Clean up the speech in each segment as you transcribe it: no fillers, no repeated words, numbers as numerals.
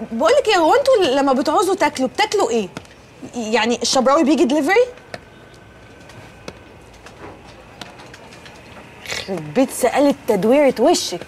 بقول لك ايه، هو انتوا لما بتعوزوا تاكلوا بتاكلوا ايه؟ يعني الشبراوي بيجي دليفري؟ يخرب بيت سقالة تدويرة وشك.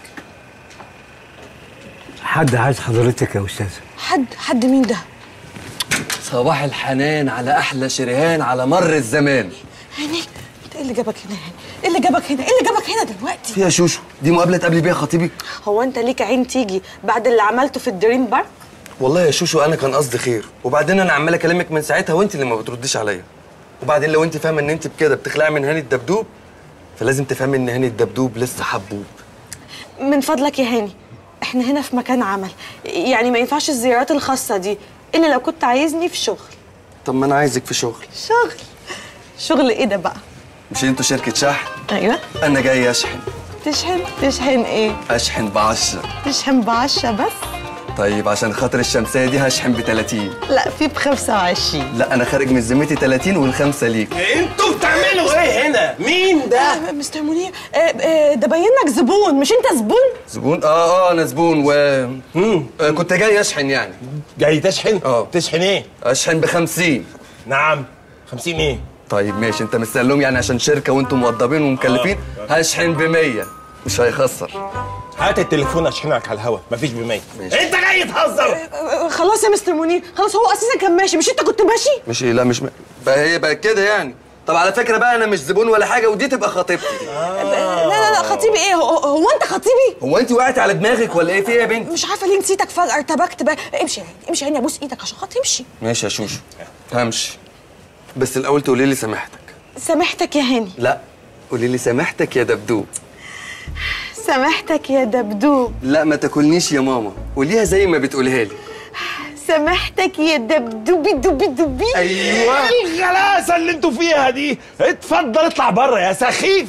حد عايز حضرتك يا استاذه. حد مين ده؟ صباح الحنان على احلى شريهان على مر الزمان. هاني انت ايه اللي جابك هنا؟ ايه اللي جابك هنا؟ ايه اللي جابك هنا دلوقتي؟ فيها شوشو، دي مقابله تقابلي بيها خطيبي؟ هو انت ليك عين تيجي بعد اللي عملته في الدريم بارك؟ والله يا شوشو انا كان قصدي خير، وبعدين انا عمال اكلمك من ساعتها وانت اللي ما بترديش عليا. وبعدين لو انت فاهمه ان انت بكده بتخلعي من هاني الدبدوب، فلازم تفهمي ان هاني الدبدوب لسه حبوب. من فضلك يا هاني، احنا هنا في مكان عمل، يعني ما ينفعش الزيارات الخاصه دي الا لو كنت عايزني في شغل. طب ما انا عايزك في شغل. شغل ايه ده بقى؟ مش انتوا شركه شحن؟ ايوه. انا جاي اشحن. تشحن ايه؟ اشحن ب10. تشحن ب10 بس؟ طيب عشان خاطر الشمسيه دي هشحن ب30. لا في ب25. لا انا خارج من ذمتي 30 والخمسه ليك. انتوا بتعملوا ايه هنا؟ مين ده؟ مستر منير، ده باين لك زبون، مش انت زبون؟ زبون؟ انا زبون كنت جاي اشحن يعني. جاي تشحن؟ تشحن ايه؟ اشحن ب50. نعم. 50 ايه؟ طيب ماشي، انت مستقلهم يعني عشان شركه وانتم موظفين ومكلفين. هشحن ب100 مش هيخسر. هات التليفون اشحنك على الهوا، مفيش ب100. انت جاي تهزر؟ خلاص يا مستر منير، خلاص هو اساسا كان ماشي، مش انت كنت ماشي؟ مش ايه؟ لا مش بقى هي بقى كده يعني. طب على فكره بقى انا مش زبون ولا حاجه، ودي تبقى خطيبتي. لا خطيبي ايه؟ هو انت خطيبي؟ هو انت وقعت على دماغك ولا ايه؟ في ايه يا بنت؟ مش عارفه ليه نسيتك فجاه، ارتبكت بقى. امشي امشي هاني، ابوس ايدك عشان خاطر امشي. ماشي يا شوشو همشي، بس الاول تقولي لي سامحتك. سامحتك يا هاني؟ لا قولي لي سامحتك يا دبدوب. سامحتك يا دبدوب. لا ما تاكلنيش يا ماما، قوليها زي ما بتقولها لي. سامحتك يا دبدوبي دوبي دوبي. ايوه الغلاسه اللي انتوا فيها دي. اتفضل اطلع بره يا سخيف.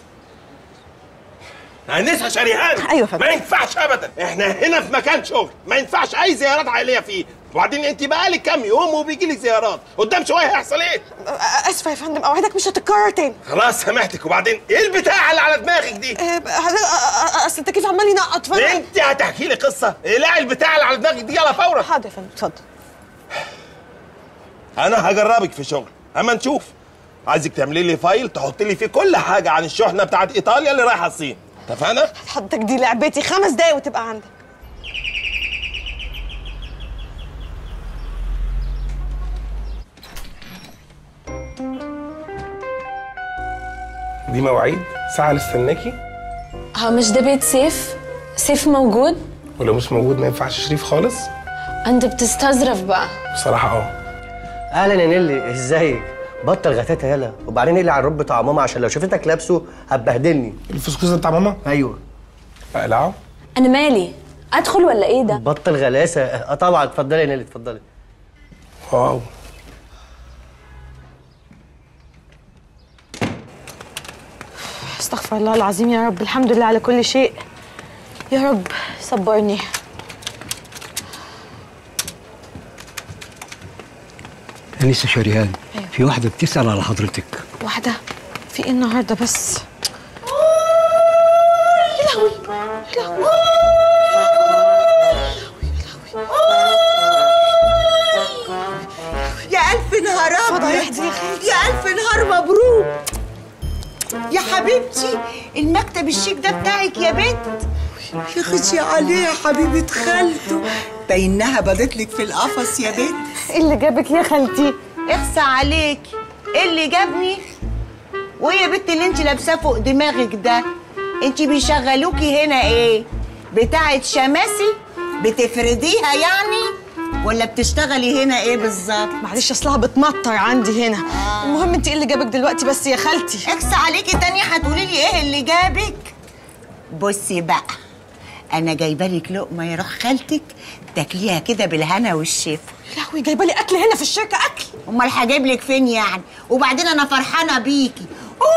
انسه شريهان. ايوه فندم. ما ينفعش ابدا، احنا هنا في مكان شغل، ما ينفعش اي زيارات عائليه فيه. وبعدين انت بقالك كام يوم وبيجي لك زيارات، قدام شويه هيحصل ايه؟ اسفه يا فندم، اوعدك مش هتتكرر تاني. خلاص سامحتك. وبعدين ايه البتاع اللي على دماغك دي؟ اصل التكييف عمال ينقط فاهم. انت هتحكي لي قصه؟ اقلعي البتاع اللي على دماغك دي يلا فورا. حاضر يا فندم اتفضل. انا هجربك في شغل اما نشوف. عايزك تعملي لي فايل تحطي لي فيه كل حاجه عن الشحنه بتاعت ايطاليا اللي رايحه الصين، اتفقنا؟ حضرتك دي لعبتي، 5 دقايق وتبقى عندك. دي مواعيد ساعه نستناكي. هو مش ده بيت سيف؟ سيف موجود؟ ولو مش موجود ما ينفعش شريف خالص. انت بتستظرف بقى بصراحه اهلا يا نيلي، ازيك؟ بطل غتاتة يالا، وبعدين اقلع الروب بتاع ماما عشان لو شافتك لابسه هتبهدلني. الفسكوس ده بتاع ماما؟ ايوه. اقلعه؟ انا مالي؟ ادخل ولا ايه ده؟ بطل غلاسه. طبعا اتفضلي يا نيلي اتفضلي. واو. استغفر الله العظيم يا رب، الحمد لله على كل شيء. يا رب صبرني. انسه شريهان، في واحده بتسال على حضرتك. واحده؟ في ايه النهارده بس؟ يا لهوي يا لهوي يا ألف نهار أبيض، يا ألف نهار مبروك يا حبيبتي. المكتب الشيك ده بتاعك يا بنت. يا خشي عليه يا حبيبة خالته، بينها بدتلك في القفص يا بنت. ايه اللي جابك يا خالتي؟ اخسى عليكي، ايه اللي جابني؟ وايه يا بنت اللي انت لابساه فوق دماغك ده؟ انت بيشغلوكي هنا ايه؟ بتاعة شماسي؟ بتفرديها يعني؟ ولا بتشتغلي هنا ايه بالظبط؟ معلش اصلها بتمطر عندي هنا. المهم انت ايه اللي جابك دلوقتي بس يا خالتي؟ اخسى عليكي تاني هتقولي لي ايه اللي جابك؟ بصي بقى، انا جايبه لك لقمه يا روح خالتك تاكليها كده بالهنا والشفا. يا لهوي جايبه لي اكل هنا في الشركه؟ اكل؟ امال هجيب لك فين يعني؟ وبعدين انا فرحانه بيكي.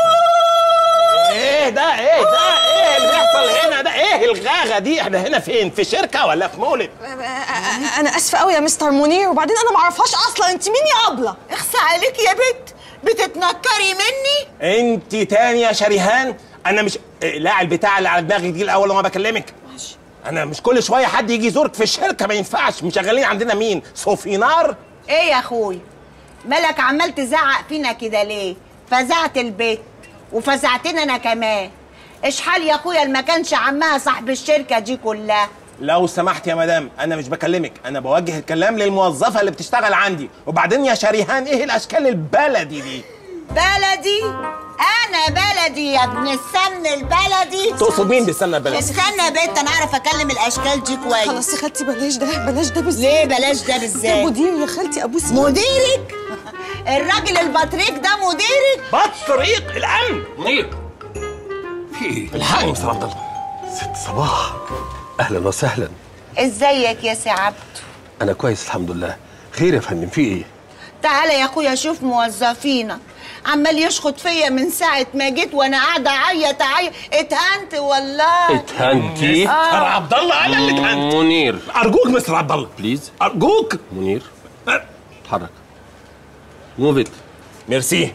ايه ده؟ ايه ده؟ ايه اللي بيحصل هنا ده؟ ايه الغاغه دي؟ احنا هنا فين؟ في شركه ولا في مولد؟ انا اسفه قوي يا مستر منير، وبعدين انا ما اعرفهاش اصلا. انت مين يا ابله؟ اخسى عليكي يا بنت، بتتنكري مني؟ انت تاني يا شريهان؟ انا مش لا البتاع اللي على دماغك دي الاول لما بكلمك. انا مش كل شويه حد يجي يزورك في الشركه، ما ينفعش. مشغلين عندنا مين؟ صوفينار. ايه يا اخوي مالك عمال تزعق فينا كده ليه؟ فزعت البيت وفزعتنا انا كمان. اشحال يا اخويا اللي ما كانش عمها صاحب الشركه دي كلها. لو سمحت يا مدام، انا مش بكلمك، انا بوجه الكلام للموظفه اللي بتشتغل عندي. وبعدين يا شريهان، ايه الاشكال البلدي دي؟ بلدي؟ انا بلدي يا ابن السمن البلدي. تقصد مين بالسمنه البلدي؟ استنى يا بنت، انا اعرف اكلم الاشكال دي كويس. خلاص يا خالتي بلاش ده بالذات. ليه بلاش ده بالذات؟ ده مدير يا خالتي، ابوس. مديرك؟ الراجل البطريق ده مديرك؟ بطريق الامن. منير، في ايه؟ الحقني يا مستر عبد الله. ست صباح، اهلا وسهلا. ازيك يا سي عبده؟ انا كويس الحمد لله. خير يا فندم، في ايه؟ تعالى يا اخويا شوف موظفينك، عمال يشخط فيا من ساعة ما جيت وانا قاعدة اعيط. اتهنت والله. اتهنتي؟ مستر عبد الله، انا اللي اتهنت. منير ارجوك مستر عبد الله، بليز. ارجوك. منير اتحرك. موف ات. ميرسي.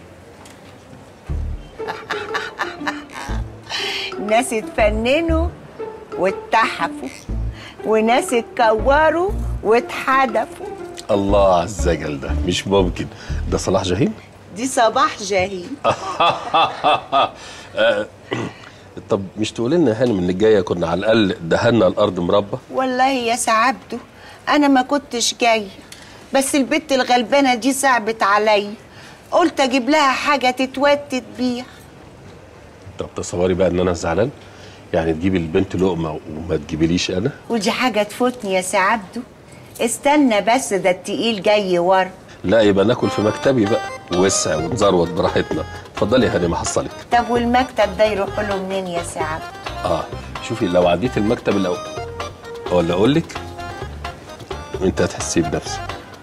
ناس اتفننوا واتحفوا وناس اتكوروا واتحدفوا. الله على الزجل ده، مش ممكن. ده صلاح جاهين؟ دي صباح جاهين. طب مش تقولي لنا يا هانم ان الجايه كنا على الاقل دهنا الارض مربى؟ والله يا سعبده انا ما كنتش جايه، بس البت الغلبانه دي صعبت عليا، قلت اجيب لها حاجه تتوتت بيها. طب تصوري بقى ان انا زعلان؟ يعني تجيبي البنت لقمه وما تجيبيليش انا؟ ودي حاجه تفوتني يا سعبده. استنى بس، ده التقيل جاي ورا. لا يبقى ناكل في مكتبي بقى، وسع ونزروت براحتنا. اتفضلي يا هانم احصلك. طب والمكتب ده يروح له منين يا سعبده؟ شوفي لو عديت المكتب الاول ولا اقول لك انت هتحسي بنفسك.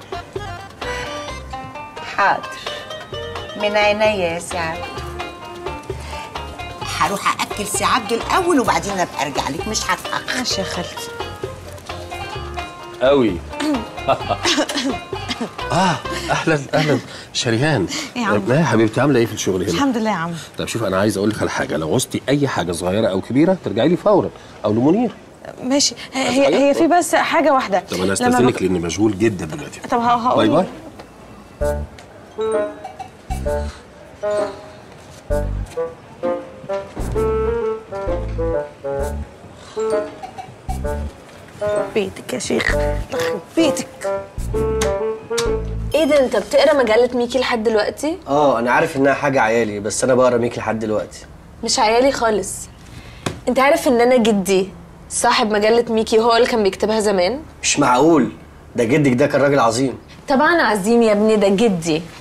حاضر، من عينيا يا سعبده. هروح اكل سعبده الاول وبعدين ابقى ارجع لك، مش هتاخر. ماشي يا خالتي. قوي. اهلا اهلا شريهان. إيه يا عم؟ ما يا حبيبتي عامله ايه في الشغل هنا؟ الحمد لله يا عم. طب شوف، انا عايز اقول لك على حاجه. لو عوزتي اي حاجه صغيره او كبيره ترجعي لي فورا، او لمنير. ماشي. هي في بس حاجه واحده. طب انا استاذنك لاني مشغول جدا دلوقتي. طب هقول. باي باي. بيتك يا شيخ، يخرب بيتك. ايه ده، انت بتقرا مجله ميكي لحد دلوقتي؟ انا عارف انها حاجه عيالي، بس انا بقرا ميكي لحد دلوقتي. مش عيالي خالص. انت عارف ان انا جدي صاحب مجله ميكي، هو اللي كان بيكتبها زمان؟ مش معقول، ده جدك ده كان راجل عظيم. طبعا عظيم يا ابني، ده جدي.